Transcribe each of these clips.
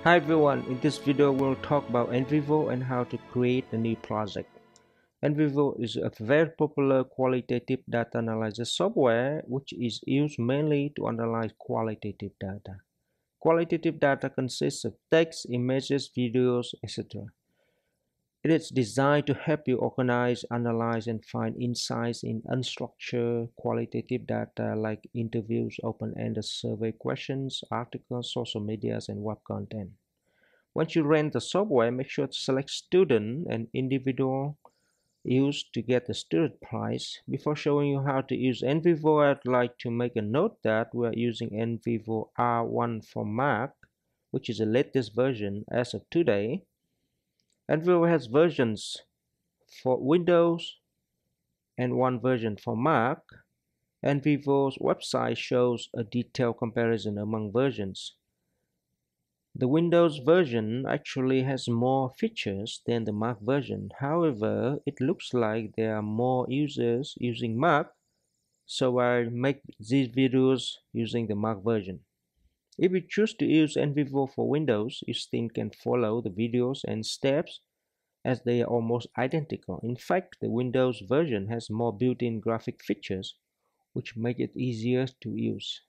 Hi everyone, in this video we'll talk about NVivo and how to create a new project. NVivo is a very popular qualitative data analysis software which is used mainly to analyze qualitative data. Qualitative data consists of text, images, videos, etc. It is designed to help you organize, analyze, and find insights in unstructured qualitative data like interviews, open-ended survey questions, articles, social media, and web content. Once you rent the software, make sure to select student and individual use to get the student price. Before showing you how to use NVivo, I'd like to make a note that we are using NVivo R1 for Mac, which is the latest version as of today. NVivo has versions for Windows and one version for Mac. NVivo's website shows a detailed comparison among versions. The Windows version actually has more features than the Mac version. However, it looks like there are more users using Mac, so I make these videos using the Mac version. If you choose to use NVivo for Windows, you still can follow the videos and steps as they are almost identical. In fact, the Windows version has more built-in graphic features, which make it easier to use.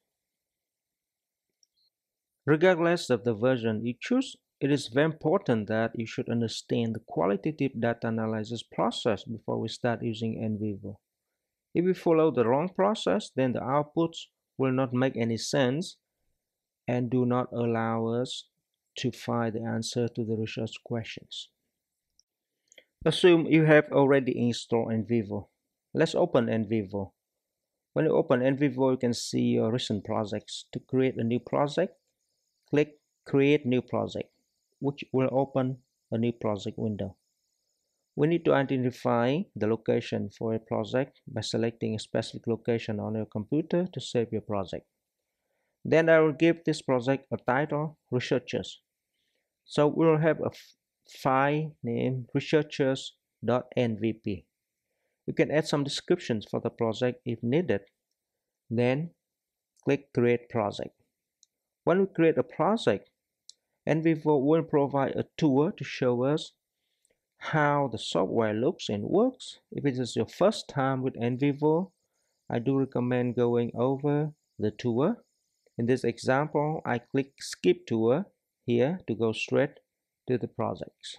Regardless of the version you choose, it is very important that you should understand the qualitative data analysis process before we start using NVivo. If we follow the wrong process, then the outputs will not make any sense and do not allow us to find the answer to the research questions. Assume you have already installed NVivo. Let's open NVivo. When you open NVivo, you can see your recent projects. To create a new project, click Create New Project, which will open a new project window. We need to identify the location for a project by selecting a specific location on your computer to save your project. Then I will give this project a title, Researchers. So we will have a file named researchers.nvp. You can add some descriptions for the project if needed. Then click Create Project. When we create a project, NVivo will provide a tour to show us how the software looks and works. If it is your first time with NVivo, I do recommend going over the tour. In this example, I click Skip Tour here to go straight to the projects.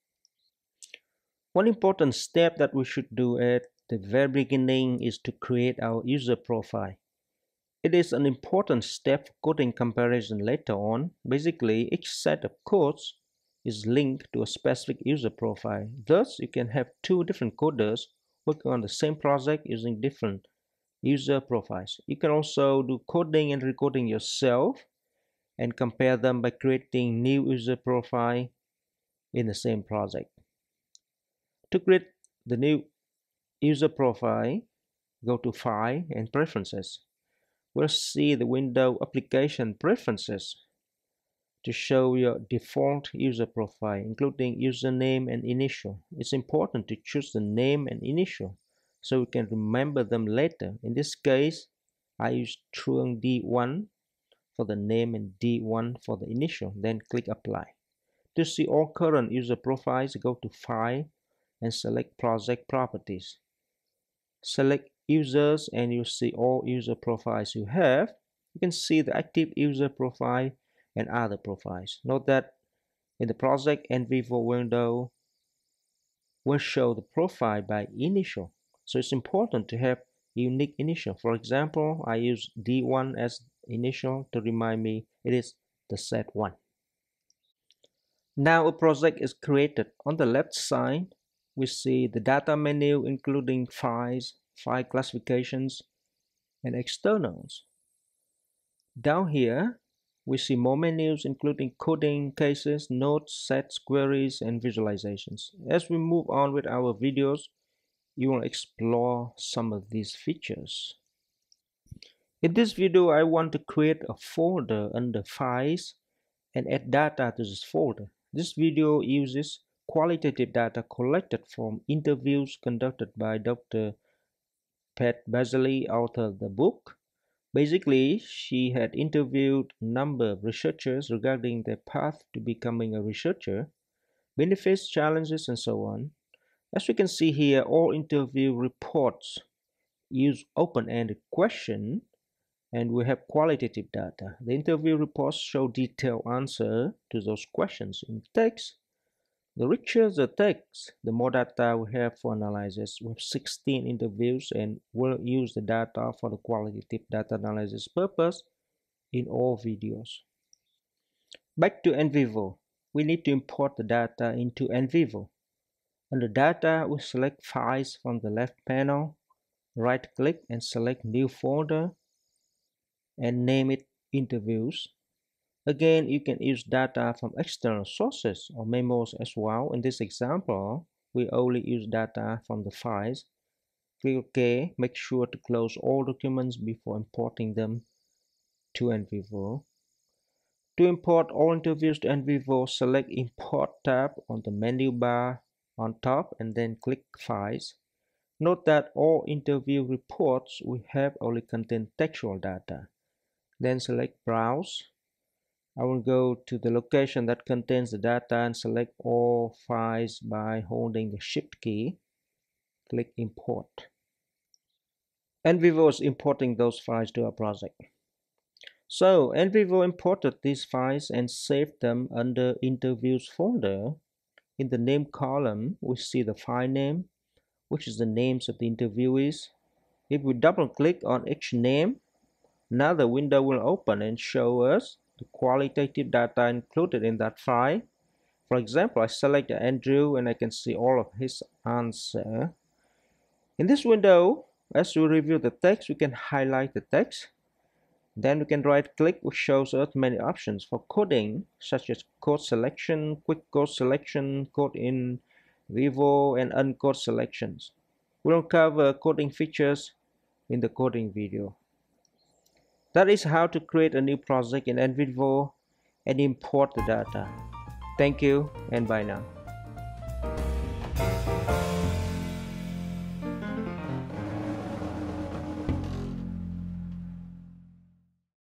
One important step that we should do at the very beginning is to create our user profile. It is an important step for coding comparison later on. Basically, each set of codes is linked to a specific user profile. Thus, you can have two different coders working on the same project using different user profiles. You can also do coding and recoding yourself and compare them by creating new user profile in the same project. To create the new user profile, go to File and Preferences. We'll see the window Application Preferences to show your default user profile, including username and initial. It's important to choose the name and initial so we can remember them later. In this case, I use Truong D1 for the name and D1 for the initial, then click Apply. To see all current user profiles, go to File and select Project Properties. Select Users and you'll see all user profiles you have. You can see the active user profile and other profiles. Note that in the project, NVivo window will show the profile by initial. So it's important to have unique initial. For example, I use D1 as initial to remind me it is the set 1. Now a project is created. On the left side, we see the data menu including files, file classifications, and externals. Down here, we see more menus including coding, cases, notes, sets, queries, and visualizations. As we move on with our videos, you will explore some of these features. In this video, I want to create a folder under Files and add data to this folder. This video uses qualitative data collected from interviews conducted by Dr. Pat Bazley, author of the book. Basically, she had interviewed a number of researchers regarding their path to becoming a researcher, benefits, challenges, and so on. As we can see here, all interview reports use open-ended questions and we have qualitative data. The interview reports show detailed answers to those questions in text. The richer the text, the more data we have for analysis. We have 16 interviews and we'll use the data for the qualitative data analysis purpose in all videos. Back to NVivo. We need to import the data into NVivo. Under Data, we select Files from the left panel, right-click and select New Folder and name it Interviews. Again, you can use data from external sources or memos as well. In this example, we only use data from the files. Click OK. Make sure to close all documents before importing them to NVivo. To import all interviews to NVivo, select Import tab on the menu bar on top and then click Files. Note that all interview reports we have only contain textual data. Then select Browse. I will go to the location that contains the data and select all files by holding the Shift key. Click Import. NVivo is importing those files to our project. So NVivo imported these files and saved them under Interviews folder. In the name column, we see the file name, which is the names of the interviewees. If we double click on each name, another window will open and show us the qualitative data included in that file. For example, I select Andrew and I can see all of his answer. In this window, as we review the text, we can highlight the text. Then we can right-click, which shows us many options for coding, such as code selection, quick code selection, code in Vivo, and uncode selections. We'll cover coding features in the coding video. That is how to create a new project in NVivo and import the data. Thank you and bye now.